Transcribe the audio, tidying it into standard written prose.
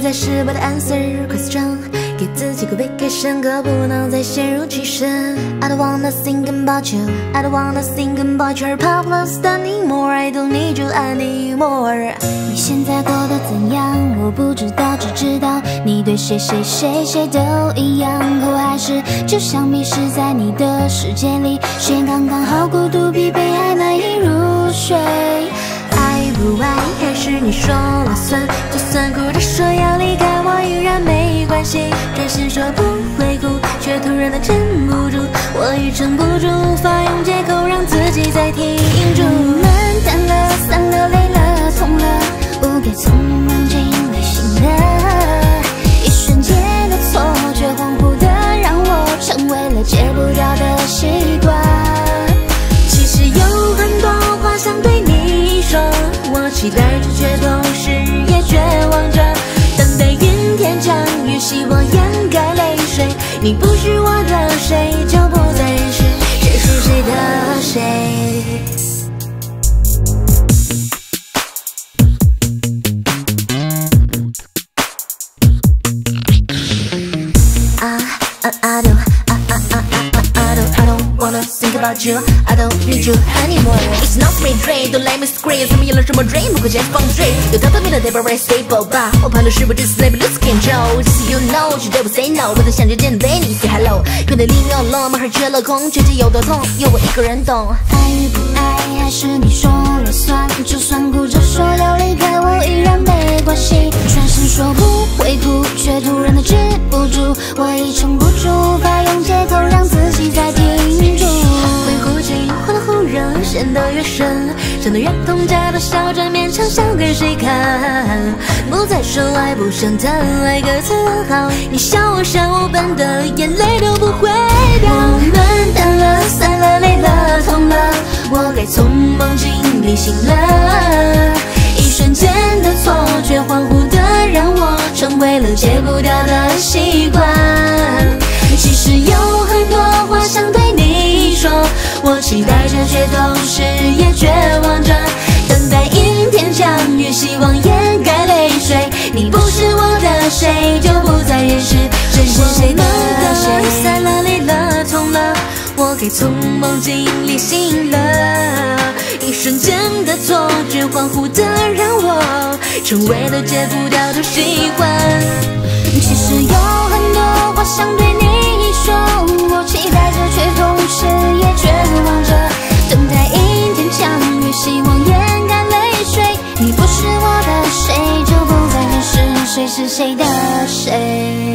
再失败的 answer question， 给自己个 vacation， 可不能再陷入其身。I don't wanna think about you, I don't wanna think about your problems anymore. I don't need you anymore。 你现在过得怎样？我不知道，只知道你对谁谁谁谁都一样。可我还是就像迷失在你的世界里，时间刚刚好，孤独疲惫还难以入睡。 爱不爱还是你说了算，就算哭着说要离开我依然没关系，转身说不会哭，却突然的撑不住，我已撑不住，无法用借口让自己再停住。 慢淡了，散了，累了，痛了，不该匆忙进旅行了。一瞬间的错觉，恍惚的让我成为了戒不掉的习惯。 其实有很多话想对你说，我期待着，却同时也绝望着，等待阴天降雨，希望掩盖泪水。你不是我的谁，就不再是谁是谁的谁。I don't wanna think about you, I don't need you anymore. It's not me dream, don't let me scream. 怎么有了什么 dream 不可解放 dream， 有他的命的 never very stable 吧，我判断是不是 never lose control。 Just you know 绝对不 say no， 我在想着见对你 say hello。 原来你有了满海缺了空，绝技有多痛，有我一个人懂。 爱与不爱还是你说了算，就算哭着说要离开我依然没关系，转身说不会哭，却突然的止不住，我已撑不住，无法用借口让自己再停住。 会哭泣，换了后人陷得越深，伤得越痛，假的笑着勉强笑给谁看？不再说爱，不想谈爱，各自安好。你笑我笑我笨的，眼泪都不会掉。我们淡了，散了，累了，痛了，我该从梦境里醒了。一瞬间的错觉，恍惚的让我成为了戒不掉的习惯。其实有很多话想对你说，我期待着，却同时也绝望着，等待阴天降雨，希望掩盖泪水。你不是我的谁，就不再认识谁是谁的谁。散了，累了，痛了，我该从梦境里醒了。一瞬间的错觉，恍惚的让我成为了戒不掉的习惯。 其实有很多话想对你说，我期待着，却同时也绝望着，等待阴天降雨，希望掩盖泪水。你不是我的谁，就不再认识谁是谁的谁。